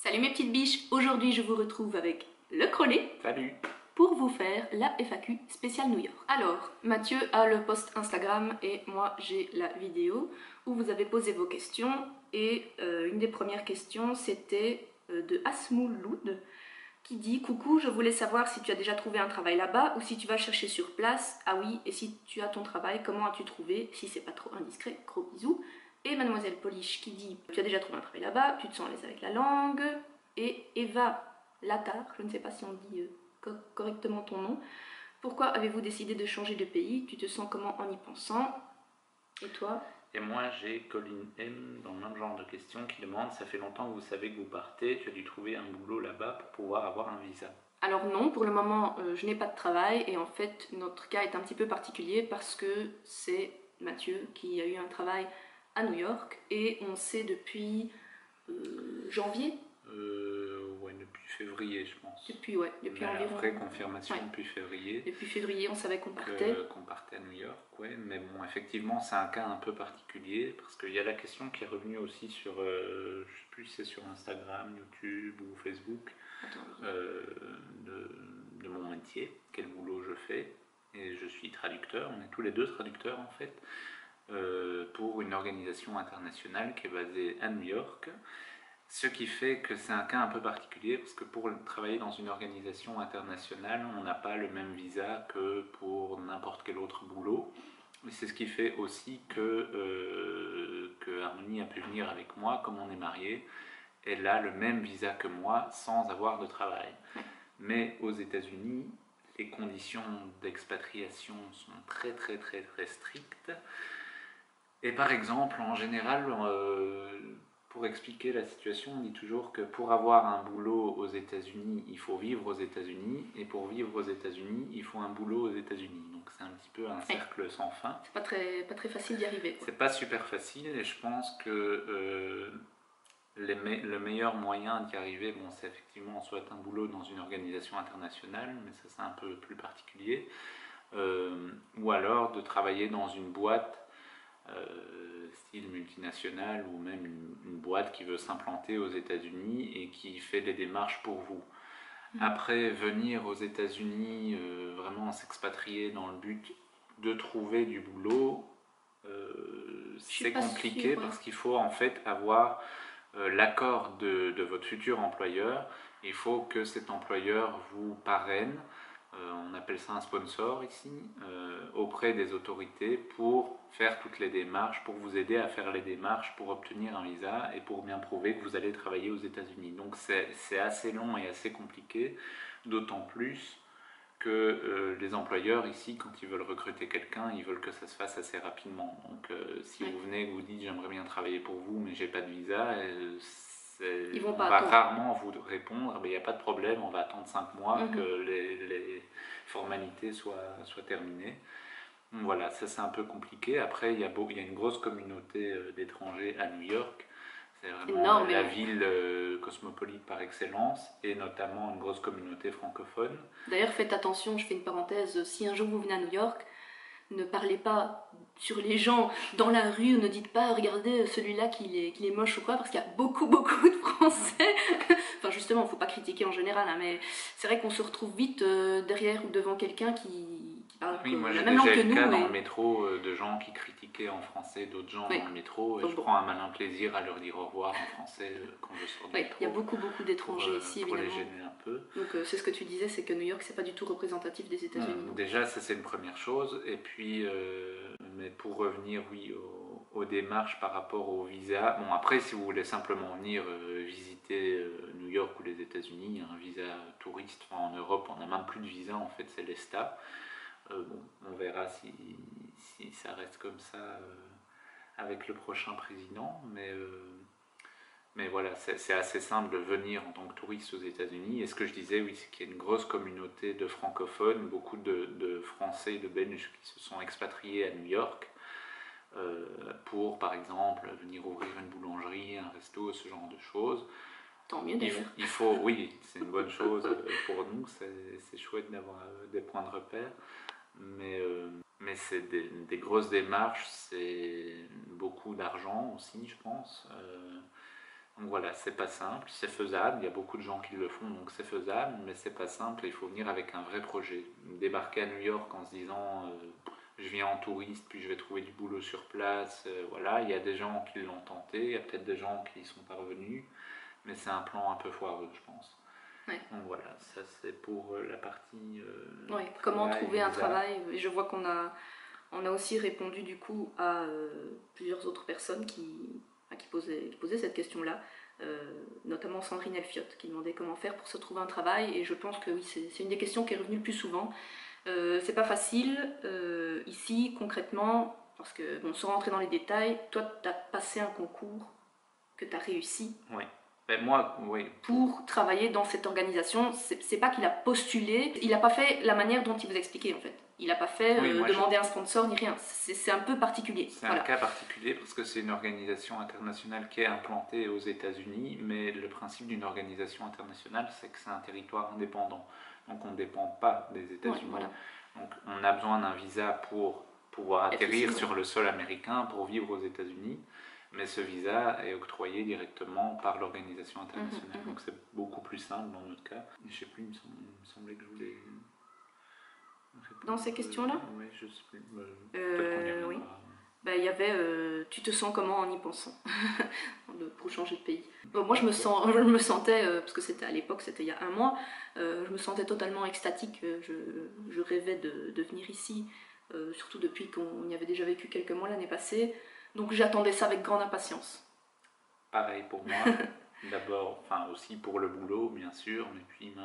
Salut mes petites biches, aujourd'hui je vous retrouve avec le Crollet. Salut. Pour vous faire la FAQ spéciale New York. Alors, Mathieu a le post Instagram et moi j'ai la vidéo où vous avez posé vos questions et une des premières questions c'était de Asmouloud qui dit: coucou, je voulais savoir si tu as déjà trouvé un travail là-bas ou si tu vas chercher sur place. Ah oui, et si tu as ton travail, comment as-tu trouvé? Si c'est pas trop indiscret, gros bisous. Et Mademoiselle Polish qui dit: tu as déjà trouvé un travail là-bas, tu te sens à l'aise avec la langue. Et Eva Latar, je ne sais pas si on dit correctement ton nom. Pourquoi avez-vous décidé de changer de pays? Tu te sens comment en y pensant? Et toi? Et moi j'ai Colin M dans le même genre de questions qui demande: ça fait longtemps que vous savez que vous partez, tu as dû trouver un boulot là-bas pour pouvoir avoir un visa? Alors non, pour le moment je n'ai pas de travail et en fait notre cas est un petit peu particulier parce que c'est Mathieu qui a eu un travail à New York et on sait depuis janvier. Ouais, depuis février je pense. Depuis environ... Après confirmation, ouais. Depuis février. Depuis février on savait qu'on partait. Qu'on partait à New York, ouais. Mais bon, effectivement c'est un cas un peu particulier parce qu'il y a la question qui est revenue aussi sur, je sais plus si c'est sur Instagram, YouTube ou Facebook, de mon métier, quel boulot je fais. Et je suis traducteur, on est tous les deux traducteurs en fait, pour une organisation internationale qui est basée à New York. Ce qui fait que c'est un cas un peu particulier parce que pour travailler dans une organisation internationale, on n'a pas le même visa que pour n'importe quel autre boulot. Et c'est ce qui fait aussi que Harmonie a pu venir avec moi, comme on est mariés. Elle a le même visa que moi sans avoir de travail. Mais aux États-Unis, les conditions d'expatriation sont très strictes. Et par exemple, en général, pour expliquer la situation, on dit toujours que pour avoir un boulot aux États-Unis, il faut vivre aux États-Unis, et pour vivre aux États-Unis, il faut un boulot aux États-Unis. Donc c'est un petit peu un cercle sans fin. C'est pas très facile d'y arriver. C'est pas super facile, et je pense que le meilleur moyen d'y arriver, bon, c'est effectivement soit un boulot dans une organisation internationale, mais ça c'est un peu plus particulier, ou alors de travailler dans une boîte style multinationale ou même une boîte qui veut s'implanter aux États-Unis et qui fait des démarches pour vous. Après, venir aux États-Unis, vraiment s'expatrier dans le but de trouver du boulot, c'est compliqué parce qu'il faut en fait avoir l'accord de votre futur employeur. Il faut que cet employeur vous parraine, on appelle ça un sponsor ici, auprès des autorités pour faire toutes les démarches, pour vous aider à faire les démarches pour obtenir un visa et pour bien prouver que vous allez travailler aux États-Unis. Donc c'est assez long et assez compliqué, d'autant plus que les employeurs ici, quand ils veulent recruter quelqu'un, ils veulent que ça se fasse assez rapidement. Donc si vous venez et que vous dites j'aimerais bien travailler pour vous mais j'ai pas de visa, on va rarement vous répondre il n'y a pas de problème, on va attendre 5 mois que les formalités soient terminées. Voilà, ça c'est un peu compliqué. Après il y a une grosse communauté d'étrangers à New York. C'est vraiment la ville cosmopolite par excellence, et notamment une grosse communauté francophone. D'ailleurs, faites attention, je fais une parenthèse, si un jour vous venez à New York, ne parlez pas sur les gens dans la rue, ne dites pas regardez celui-là qu'il est moche ou quoi, parce qu'il y a beaucoup de Français. Enfin justement, il ne faut pas critiquer en général, hein, mais c'est vrai qu'on se retrouve vite derrière ou devant quelqu'un qui parle la même langue que nous. J'ai déjà eu le cas dans le métro de gens qui critiquaient en français d'autres gens dans le métro, et je prends un malin plaisir à leur dire au revoir en français quand je sors du métro. Il y a beaucoup d'étrangers ici évidemment. Pour les gêner un peu. Donc c'est ce que tu disais, c'est que New York c'est pas du tout représentatif des États-Unis. Déjà ça c'est une première chose, et puis mais pour revenir aux démarches par rapport au visa, bon après si vous voulez simplement venir visiter New York ou les États-Unis, un visa touriste, enfin, en Europe on n'a même plus de visa en fait, c'est l'ESTA. Bon, on verra si ça reste comme ça avec le prochain président, mais voilà, c'est assez simple de venir en tant que touriste aux États-Unis. Et ce que je disais, oui, c'est qu'il y a une grosse communauté de francophones, beaucoup de Français et de Belges qui se sont expatriés à New York pour, par exemple, venir ouvrir une boulangerie, un resto, ce genre de choses. Tant mieux d'ailleurs. Il faut, oui, c'est une bonne chose pour nous, c'est chouette d'avoir des points de repère. Mais c'est des grosses démarches, c'est beaucoup d'argent aussi, je pense. Donc voilà, c'est pas simple, c'est faisable, il y a beaucoup de gens qui le font, donc c'est faisable, mais c'est pas simple, il faut venir avec un vrai projet. Débarquer à New York en se disant je viens en touriste, puis je vais trouver du boulot sur place, voilà, il y a des gens qui l'ont tenté, il y a peut-être des gens qui y sont parvenus, mais c'est un plan un peu foireux, je pense. Ouais. Donc voilà, ça c'est pour la partie Ouais, comment trouver un visa. travail. Et je vois qu'on a aussi répondu du coup à plusieurs autres personnes qui posaient cette question-là, notamment Sandrine Elfiotte qui demandait comment faire pour se trouver un travail, et je pense que oui, c'est une des questions qui est revenue le plus souvent. C'est pas facile ici concrètement, parce que bon, sans rentrer dans les détails, toi tu as passé un concours que tu as réussi. Oui. Ben moi, oui. Pour travailler dans cette organisation, c'est pas qu'il a postulé, il n'a pas fait la manière dont il vous expliquait en fait. Il n'a pas fait demander un sponsor ni rien. C'est un peu particulier. C'est un cas particulier parce que c'est une organisation internationale qui est implantée aux États-Unis, mais le principe d'une organisation internationale, c'est que c'est un territoire indépendant. Donc on ne dépend pas des États-Unis. Voilà. Donc on a besoin d'un visa pour pouvoir atterrir sur le sol américain, pour vivre aux États-Unis. Mais ce visa est octroyé directement par l'organisation internationale. Donc c'est beaucoup plus simple dans notre cas. Je ne sais plus, il me semblait que je voulais... Dans ces questions-là Oui, je sais plus. Oui. Ben, il y avait tu te sens comment en y pensant pour changer de pays. Bon, moi je me sentais, parce que c'était à l'époque, c'était il y a un mois, je me sentais totalement extatique, je rêvais de venir ici, surtout depuis qu'on y avait déjà vécu quelques mois l'année passée, donc j'attendais ça avec grande impatience. Pareil pour moi, d'abord, enfin aussi pour le boulot bien sûr, mais puis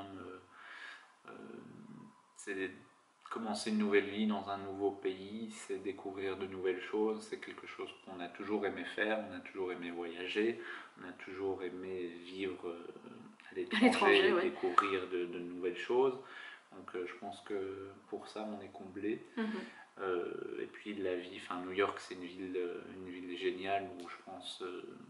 même c'est commencer une nouvelle vie dans un nouveau pays, c'est découvrir de nouvelles choses, c'est quelque chose qu'on a toujours aimé faire, on a toujours aimé voyager, on a toujours aimé vivre à l'étranger, ouais. Découvrir de nouvelles choses. Donc je pense que pour ça on est comblé. Et puis la vie, enfin New York c'est une ville géniale où je pense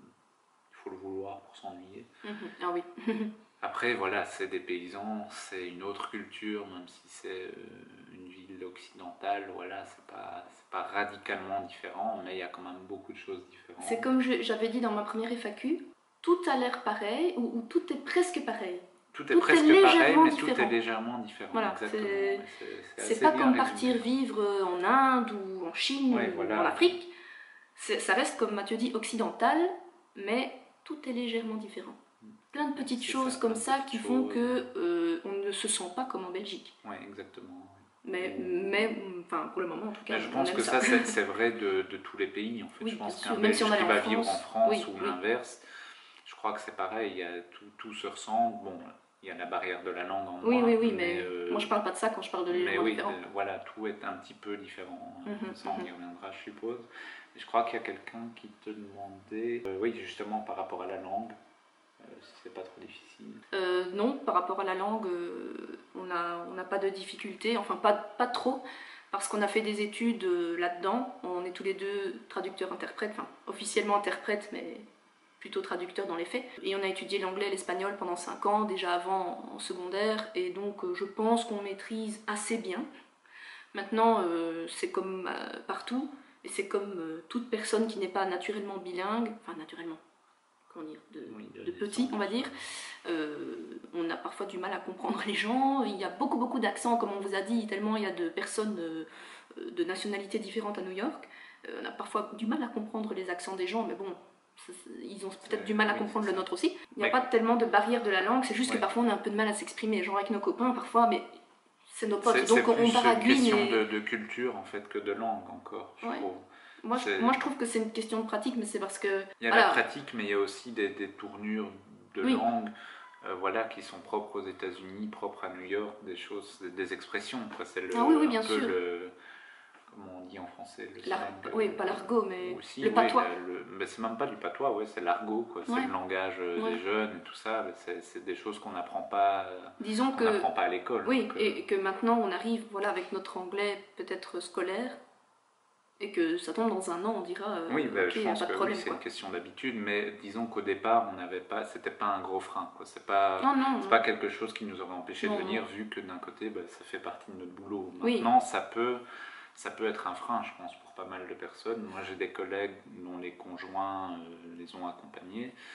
il faut le vouloir pour s'ennuyer. Ah oui. Après, voilà, c'est des paysans, c'est une autre culture, même si c'est une ville occidentale, voilà, c'est pas radicalement différent, mais il y a quand même beaucoup de choses différentes. C'est comme j'avais dit dans ma première FAQ, tout a l'air parein, ou tout est presque pareil. Tout est presque pareil, mais différent. Tout est légèrement différent. Voilà, exactement. C'est pas comme partir vivre en Inde ou en Chine ou en Afrique. Ça reste, comme Mathieu dit, occidental, mais tout est légèrement différent. Plein de petites choses comme ça qui font que on ne se sent pas comme en Belgique. Oui, exactement. Mais enfin, pour le moment en tout cas. Mais je pense que ça c'est vrai de tous les pays en fait. Oui, je pense qu'un Belge qui va vivre en France oui, ou l'inverse, je crois que c'est pareil, tout se ressemble. Bon, il y a la barrière de la langue en moins. Oui, mais moi je parle pas de ça quand je parle de légèrement différent. Voilà, tout est un petit peu différent. Ça on y reviendra, je suppose. Et je crois qu'il y a quelqu'un qui te demandait, oui, justement par rapport à la langue. Si c'est pas trop difficile. Non, par rapport à la langue, on n'a pas de difficulté, enfin pas trop, parce qu'on a fait des études là-dedans. On est tous les deux traducteurs-interprètes, enfin officiellement interprètes, mais plutôt traducteurs dans les faits. Et on a étudié l'anglais et l'espagnol pendant 5 ans, déjà avant en secondaire, et donc je pense qu'on maîtrise assez bien. Maintenant, c'est comme partout, et c'est comme toute personne qui n'est pas naturellement bilingue, enfin naturellement, de petit, on va dire. On a parfois du mal à comprendre les gens. Il y a beaucoup d'accents, comme on vous a dit, tellement il y a de personnes de nationalités différentes à New York. On a parfois du mal à comprendre les accents des gens, mais bon, ils ont peut-être du mal à comprendre le nôtre aussi. Il n'y a pas tellement de barrière de la langue, c'est juste que parfois on a un peu de mal à s'exprimer. Genre avec nos copains, parfois, mais c'est nos potes, donc on baragouine. C'est une question de culture en fait que de langue encore, je trouve. Moi, je trouve que c'est une question de pratique, mais c'est parce que... Il y a la pratique, mais il y a aussi des tournures de langue voilà, qui sont propres aux États-Unis, propres à New York, des choses, des expressions. C'est bien sûr. Comment on dit en français oui, pas l'argot, mais aussi, le patois. Mais c'est même pas du patois, c'est l'argot, c'est le langage des jeunes et tout ça. C'est des choses qu'on n'apprend pas, n'apprend pas à l'école. Oui, donc, et que maintenant on arrive avec notre anglais peut-être scolaire, et que ça tombe dans un an, on dira je pense que problème, c'est une question d'habitude, mais disons qu'au départ, c'était pas un gros frein, quoi. C'est pas quelque chose qui nous aurait empêché de venir, vu que d'un côté, ça fait partie de notre boulot. Maintenant, ça peut être un frein, je pense, pour pas mal de personnes. Moi, j'ai des collègues dont les conjoints les ont accompagnés,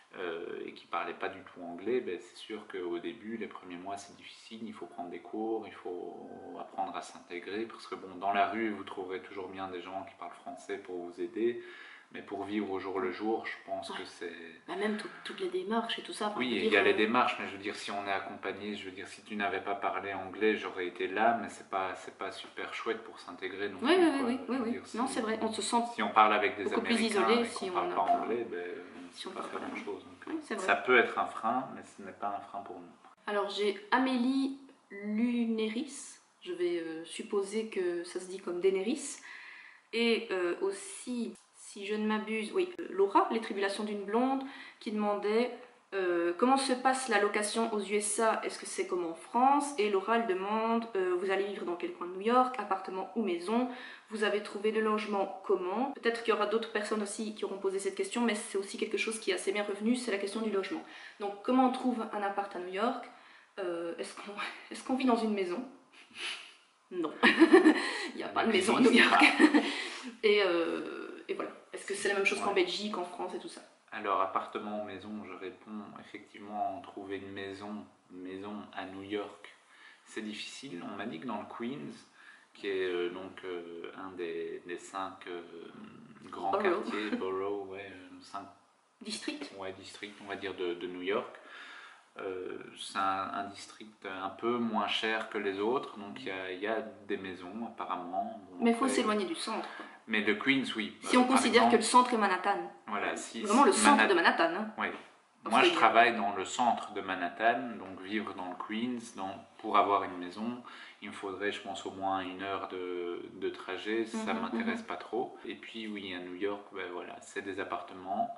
et qui ne parlaient pas du tout anglais, ben, c'est sûr qu'au début, les premiers mois, c'est difficile, il faut prendre des cours, il faut apprendre à s'intégrer, parce que bon, dans la rue, vous trouverez toujours bien des gens qui parlent français pour vous aider, mais pour vivre au jour le jour, je pense que c'est... Bah même toutes les démarches et tout ça. Oui, il y a les démarches, mais je veux dire, si on est accompagné, je veux dire, si tu n'avais pas parlé anglais, j'aurais été là, mais c'est pas super chouette pour s'intégrer non plus. Oui. Non, c'est vrai, on se sent si on parle avec des beaucoup Américains plus isolé et si qu'on parle pas anglais, ben, si on peut pas faire grand-chose. Oui, ça peut être un frein, mais ce n'est pas un frein pour nous. Alors j'ai Amélie Lunéris, je vais supposer que ça se dit comme Daenerys, et aussi, si je ne m'abuse, oui, Laura, Les Tribulations d'une blonde, qui demandait comment se passe la location aux USA, est-ce que c'est comme en France? Et Laura, elle demande, vous allez vivre dans quel coin de New York, appartement ou maison? Vous avez trouvé le logement comment? Peut-être qu'il y aura d'autres personnes aussi qui auront posé cette question, mais c'est aussi quelque chose qui est assez bien revenu, c'est la question du logement. Donc comment on trouve un appart à New York? Est-ce qu'on vit dans une maison? Non, il n'y a pas de maison à New York. Et voilà. Est-ce que c'est la même chose qu'en Belgique, en France et tout ça? Alors, appartement ou maison, je réponds effectivement, trouver une maison à New York, c'est difficile. On m'a dit que dans le Queens, qui est donc un des 5 grands quartiers, boroughs, 5 districts, on va dire, de New York, c'est un district un peu moins cher que les autres, donc il y a des maisons apparemment. Bon, mais il faut s'éloigner du centre. Mais le Queens, oui. Si on considère que le centre est Manhattan. Voilà, vraiment le centre de Manhattan. Hein. Oui. Moi, je travaille dans le centre de Manhattan, donc vivre dans le Queens, pour avoir une maison, il me faudrait, je pense, au moins 1 heure de trajet, ça ne m'intéresse pas trop. Et puis, oui, à New York, ben, voilà, c'est des appartements.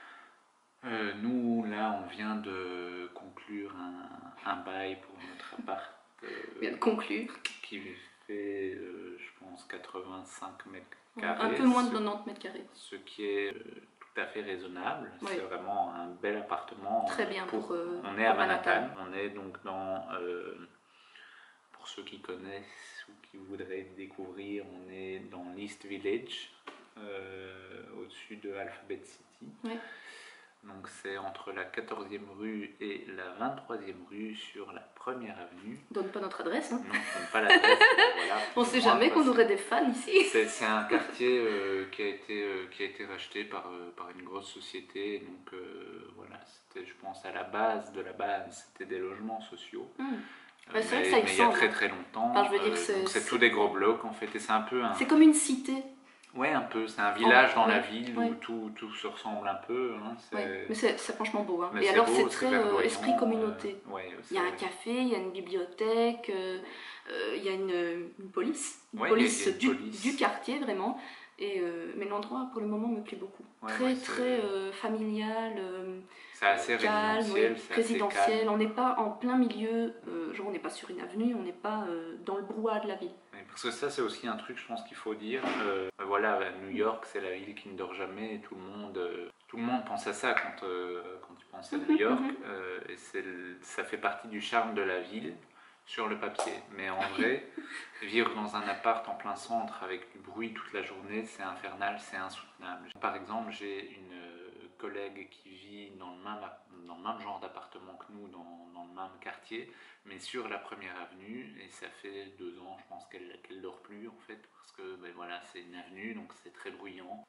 Nous, là, on vient de conclure un bail pour notre appart. Vient de conclure. Qui fait, je pense, 85 mètres carrés. Un peu moins de 90 mètres carrés. Ce qui est tout à fait raisonnable. Oui. C'est vraiment un bel appartement. Très bien on est à Manhattan. On est donc dans... pour ceux qui connaissent ou qui voudraient découvrir, on est dans l'East Village, au-dessus de Alphabet City. Oui. Donc c'est entre la 14e rue et la 23e rue sur la 1er avenue. Donne pas notre adresse, hein? Non, donne pas l'adresse. Voilà, on sait jamais qu'on aurait des fans ici. C'est un quartier qui a été racheté par une grosse société. Donc voilà, c'était, je pense, à la base de la base, c'était des logements sociaux. Mais il y a très très longtemps. Enfin, je veux dire, c'est tous des gros blocs en fait, et c'est un peu un... C'est comme une cité. Ouais, un peu, c'est un village dans la ville où tout se ressemble un peu. Hein, mais c'est franchement beau. Hein. Et alors, c'est très esprit communauté. Il y a un café, il y a une bibliothèque, il y a une police. Une police du quartier, vraiment. Mais l'endroit, pour le moment, me plaît beaucoup. Très familial. C'est assez calme, résidentiel. Calme. On n'est pas en plein milieu, genre on n'est pas sur une avenue, on n'est pas dans le brouhaha de la ville. Parce que ça, c'est aussi un truc, je pense qu'il faut dire. Voilà, New York, c'est la ville qui ne dort jamais. Et tout le monde pense à ça quand tu penses à New York. Et ça fait partie du charme de la ville sur le papier. Mais en vrai, vivre dans un appart en plein centre avec du bruit toute la journée, c'est infernal, c'est insoutenable. Par exemple, j'ai une collègue qui vit dans le même genre d'appartement que nous, dans le même quartier, mais sur la 1er avenue, et ça fait 2 ans, je pense qu'elle dort plus en fait, parce que ben voilà, c'est une avenue, donc c'est très bruyant,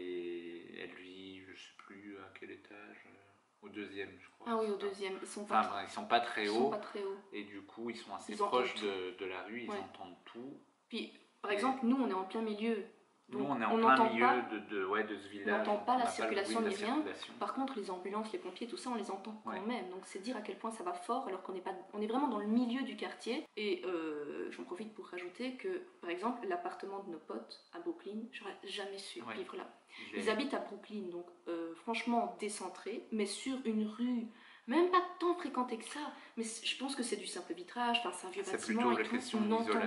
et elle vit, je sais plus à quel étage, au 2e, je crois. Ah oui, au 2e, ils sont pas très hauts, et du coup ils sont assez proches de la rue, ils entendent tout. Puis, par exemple, nous on est en plein milieu. Donc, nous, on est en plein milieu de ce village. On n'entend pas la circulation ni rien. Par contre, les ambulances, les pompiers, tout ça, on les entend quand même. Donc, c'est dire à quel point ça va fort, alors qu'on est vraiment dans le milieu du quartier. Et j'en profite pour rajouter que, par exemple, l'appartement de nos potes à Brooklyn, j'aurais jamais su vivre là. Ils habitent à Brooklyn, donc franchement décentré, mais sur une rue même pas tant fréquentée que ça. Mais je pense que c'est du simple vitrage, c'est un vieux bâtiment et tout.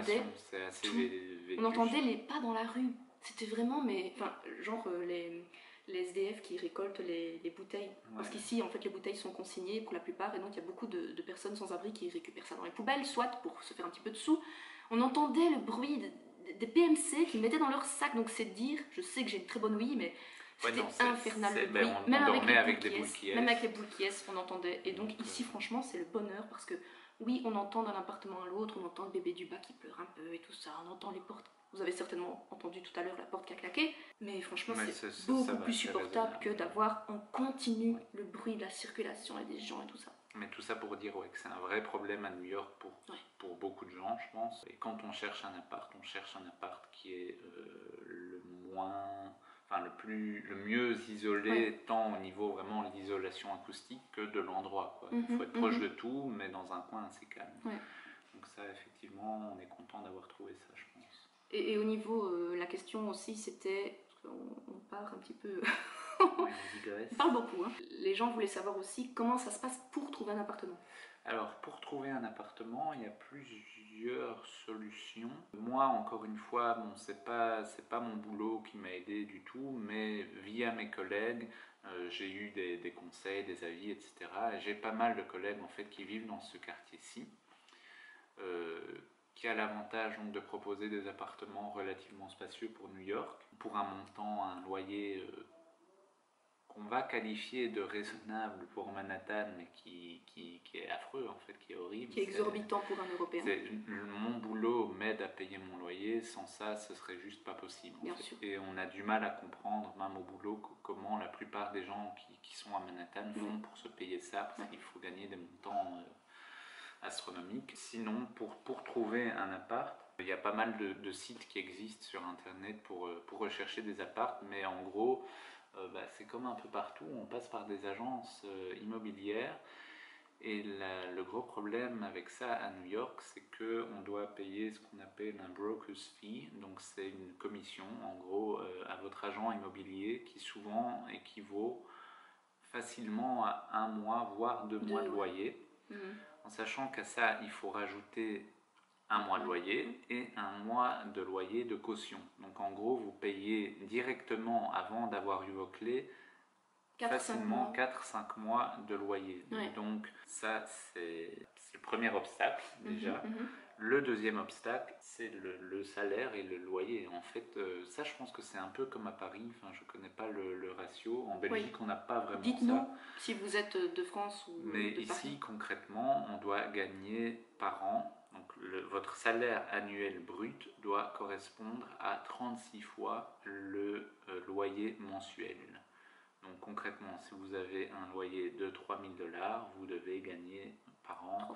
On entendait les pas dans la rue. C'était vraiment, genre les SDF qui récoltent les bouteilles. Parce qu'ici, en fait, les bouteilles sont consignées pour la plupart, et donc il y a beaucoup de personnes sans abri qui récupèrent ça dans les poubelles, soit pour se faire un petit peu de sous. On entendait le bruit des PMC qu'ils mettaient dans leur sac, donc c'est dire, je sais que j'ai une très bonne ouïe, mais C'était non, infernal le bruit. on dormait avec des boules qui Même avec les boules qui on entendait. Et donc ici, franchement, c'est le bonheur parce que oui, on entend d'un appartement à l'autre, on entend le bébé du bas qui pleure un peu et tout ça, on entend les portes. Vous avez certainement entendu tout à l'heure la porte qui a claqué, mais franchement, c'est beaucoup plus supportable que d'avoir en continu le bruit de la circulation et des gens et tout ça. Mais tout ça pour dire que c'est un vrai problème à New York pour beaucoup de gens, je pense. Et quand on cherche un appart, on cherche un appart qui est le mieux isolé, tant au niveau vraiment de l'isolation acoustique que de l'endroit. Il faut être proche de tout, mais dans un coin assez calme. Donc ça, effectivement, on est content d'avoir trouvé ça, je pense. Et au niveau, la question aussi, c'était, on part un petit peu... Oui, on parle beaucoup. Hein. Les gens voulaient savoir aussi comment ça se passe pour trouver un appartement. Alors, pour trouver un appartement, il y a plusieurs solutions. Moi, encore une fois, bon, c'est pas mon boulot qui m'a aidé du tout, mais via mes collègues, j'ai eu des conseils, des avis, etc. Et j'ai pas mal de collègues en fait qui vivent dans ce quartier-ci, qui a l'avantage donc de proposer des appartements relativement spacieux pour New York, pour un montant, un loyer qu'on va qualifier de raisonnable pour Manhattan, mais qui est affreux en fait, qui est horrible. Qui est exorbitant pour un Européen. Mon boulot m'aide à payer mon loyer, sans ça ce serait juste pas possible. Bien sûr. Et on a du mal à comprendre, même au boulot, comment la plupart des gens qui sont à Manhattan font pour se payer ça, parce qu'il faut gagner des montants astronomiques. Sinon, pour trouver un appart, il y a pas mal de sites qui existent sur internet pour rechercher des apparts, mais en gros, c'est comme un peu partout, on passe par des agences immobilières, et le gros problème avec ça à New York, c'est qu'on doit payer ce qu'on appelle un broker's fee, donc c'est une commission en gros à votre agent immobilier qui souvent équivaut facilement à 1 mois voire 2 mois de loyer, en sachant qu'à ça il faut rajouter 1 mois de loyer et 1 mois de loyer de caution. Donc en gros, vous payez directement avant d'avoir eu vos clés facilement 4-5 mois de loyer. Donc ça, c'est le premier obstacle déjà. Le deuxième obstacle, c'est le salaire et le loyer. En fait, ça, je pense que c'est un peu comme à Paris. Enfin, je ne connais pas le ratio. En Belgique, on n'a pas vraiment ça. Dites-nous si vous êtes de France ou de Paris. Mais ici, concrètement, on doit gagner par an. Donc, votre salaire annuel brut doit correspondre à 36 fois le loyer mensuel. Donc, concrètement, si vous avez un loyer de 3 000 $, vous devez gagner par an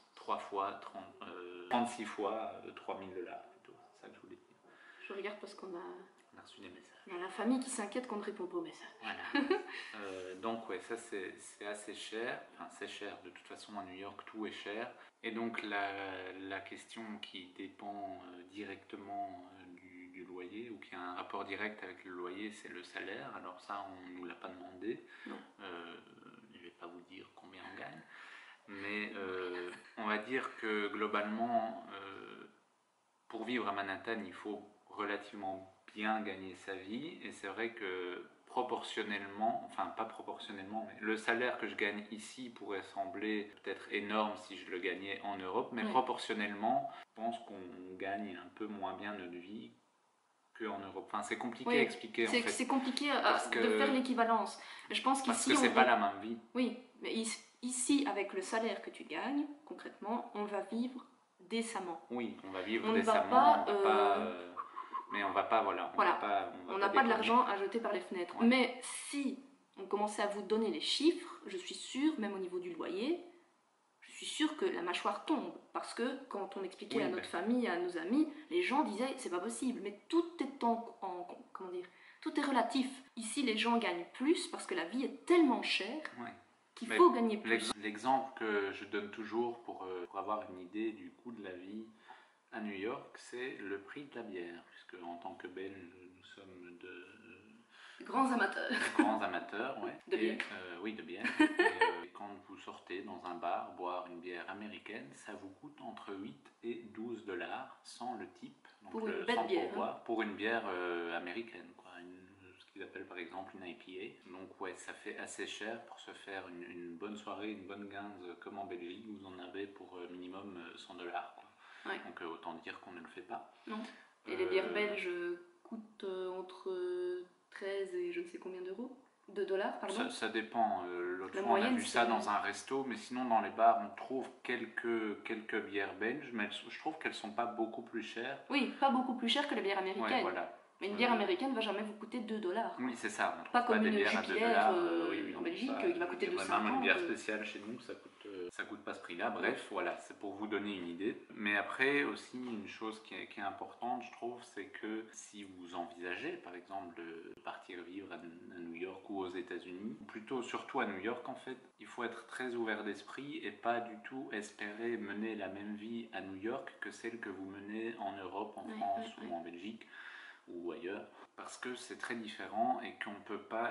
36 fois 3 000 $. Plutôt. C'est ça que je voulais dire. Je regarde parce qu'on a reçu des messages. Il y a la famille qui s'inquiète qu'on ne répond pas aux messages. Voilà. Donc ouais, ça c'est assez cher. Enfin, c'est cher. De toute façon, à New York, tout est cher. Et donc la question qui dépend directement du loyer, ou qui a un rapport direct avec le loyer, c'est le salaire. Alors ça, on ne nous l'a pas demandé. Je ne vais pas vous dire combien on gagne. Mais on va dire que globalement, pour vivre à Manhattan, il faut relativement bien gagner sa vie, et c'est vrai que proportionnellement, enfin pas proportionnellement, mais le salaire que je gagne ici pourrait sembler peut-être énorme si je le gagnais en Europe, mais proportionnellement, je pense qu'on gagne un peu moins bien notre vie qu'en Europe. Enfin, c'est compliqué à expliquer en fait. C'est compliqué de faire l'équivalence. Je pense qu'ici, parce que c'est pas la même vie. Oui, mais ici, avec le salaire que tu gagnes, concrètement, on va vivre décemment. Oui, on va vivre décemment, mais on va pas, on n'a pas de l'argent à jeter par les fenêtres. Ouais. Mais si on commençait à vous donner les chiffres, je suis sûre, même au niveau du loyer, je suis sûre que la mâchoire tombe. Parce que quand on expliquait à notre famille, à nos amis, les gens disaient c'est pas possible. Mais tout est comment dire, tout est relatif. Ici, les gens gagnent plus parce que la vie est tellement chère qu'il faut gagner plus. L'exemple que je donne toujours pour avoir une idée du coût de la vie à New York, c'est le prix de la bière, puisque en tant que Belges, nous sommes de grands amateurs. Grands amateurs, ouais. De bière. Oui, de bière. Et quand vous sortez dans un bar boire une bière américaine, ça vous coûte entre 8 et 12 $ sans le type. Donc pour une belle bière. Pour une bière américaine, quoi. Ce qu'ils appellent par exemple une IPA. Donc ouais, ça fait assez cher pour se faire une bonne soirée, une bonne guinze comme en Belgique. Vous en avez pour minimum 100 $. Quoi. Ouais. Donc autant dire qu'on ne le fait pas. Non. Et les bières belges coûtent entre 13 et je ne sais combien d'euros, de dollars, pardon. Ça dépend. L'autre La fois, on a moyenne, vu ça c'est- dans un resto, mais sinon, dans les bars, on trouve quelques bières belges, mais je trouve qu'elles sont pas beaucoup plus chères. Oui, pas beaucoup plus cher que les bières Ouais, américaines. voilà. Mais une bière américaine va jamais vous coûter 2 dollars. Oui, c'est ça. On trouve Pas comme des une bières à 2 Jupiler dollars. en Belgique qui va coûter je dirais 2,50 même une bière €. spéciale chez nous, ça coûte pas ce prix-là. Bref, voilà, c'est pour vous donner une idée. Mais après, aussi, une chose qui est importante, je trouve, c'est que si vous envisagez, par exemple, de partir vivre à New York ou aux États-Unis, ou plutôt surtout à New York, en fait, il faut être très ouvert d'esprit et pas du tout espérer mener la même vie à New York que celle que vous menez en Europe, en France ou en Belgique ou ailleurs, parce que c'est très différent et qu'on peut pas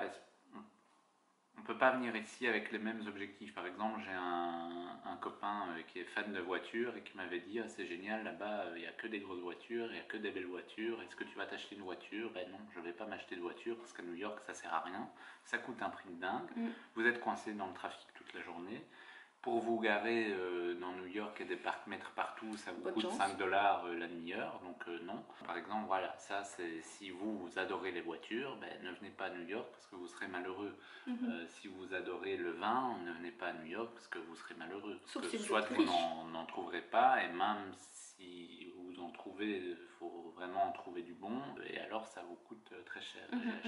venir ici avec les mêmes objectifs. Par exemple, j'ai un copain qui est fan de voitures et qui m'avait dit ah, c'est génial, là-bas il n'y a que des grosses voitures, il n'y a que des belles voitures, est-ce que tu vas t'acheter une voiture? Ben non, je ne vais pas m'acheter de voiture parce qu'à New York ça sert à rien, ça coûte un prix de dingue, vous êtes coincé dans le trafic toute la journée. Pour vous garer dans New York et des parcs-mètres partout, ça vous coûte 5 $ la demi-heure, donc non. Par exemple, voilà, ça c'est si vous adorez les voitures, ben, ne venez pas à New York parce que vous serez malheureux. Si vous adorez le vin, ne venez pas à New York parce que vous serez malheureux. Parce que soit vous n'en trouverez pas, et même si vous en trouvez, il faut vraiment en trouver du bon, et alors ça vous coûte très cher.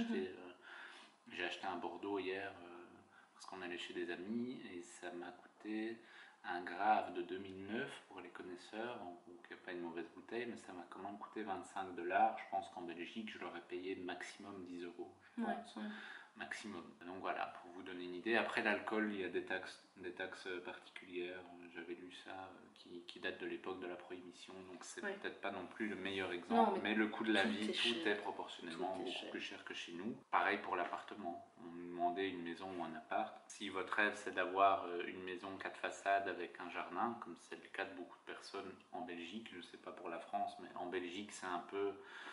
J'ai acheté un Bordeaux hier parce qu'on allait chez des amis et ça m'a coûté un Grave de 2009 pour les connaisseurs, donc pas une mauvaise bouteille, mais ça m'a quand même coûté 25 $. Je pense qu'en Belgique je l'aurais payé maximum 10 €, je pense. Maximum. Donc voilà, pour vous donner une idée. Après l'alcool, il y a des taxes particulières, j'avais lu ça, qui datent de l'époque de la prohibition, donc c'est peut-être pas non plus le meilleur exemple, mais le coût de la vie, tout est proportionnellement beaucoup plus cher que chez nous. Pareil pour l'appartement, on nous demandait une maison ou un appart. Si votre rêve c'est d'avoir une maison 4 façades avec un jardin, comme c'est le cas de beaucoup de personnes en Belgique, je sais pas pour la France, mais en Belgique c'est un peu,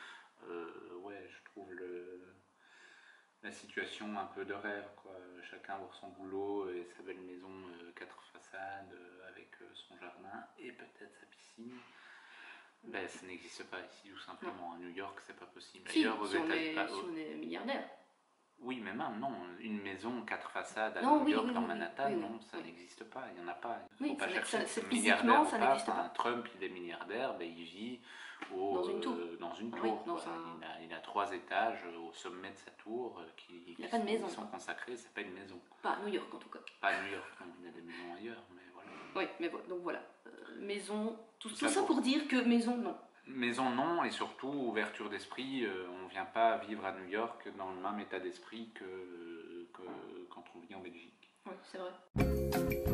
je trouve la situation un peu de rêve, quoi. Chacun pour son boulot et sa belle maison 4 façades avec son jardin et peut-être sa piscine. Ben, ça n'existe pas ici tout simplement. À New York c'est pas possible. Si, si on est milliardaire. Oui, mais même non, une maison 4 façades à New York, dans Manhattan, non, ça n'existe pas, il n'y en a pas. Il ne faut pas chercher. C'est milliardaire ça n'existe pas. Trump, il est milliardaire, ben, il vit dans une tour. Il a 3 étages au sommet de sa tour qui sont consacrés, c'est pas une maison. Pas à New York en tout cas. Pas à New York, non, il y a des maisons ailleurs, mais voilà. Oui, mais voilà, donc voilà, maison, tout ça pour dire que maison, non. Maison non, et surtout ouverture d'esprit, on ne vient pas vivre à New York dans le même état d'esprit que quand on vit en Belgique. Oui, c'est vrai.